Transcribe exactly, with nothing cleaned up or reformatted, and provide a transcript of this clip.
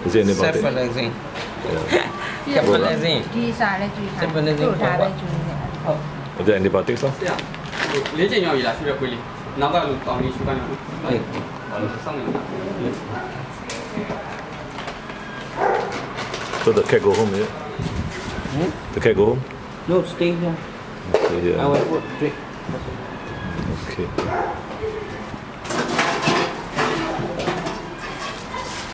Is it antibiotic? Cefalexin. Yeah. Cefalexin. ဒီစာလည်းကျွေးထား Cefalexin တို့ထားပဲကျွေးနေ Is it antibiotics? Huh? လေးချိန်ရောက်ရည်လားရှူရခွေးလေးနောက်ကလူတောင်းလေးရှူခိုင်းအောင် Hey. စောင့်နေတာ So the cat go home, yeah? Hmm? The cat go home? No, stay here. Okay, yeah. I will put drink. Okay.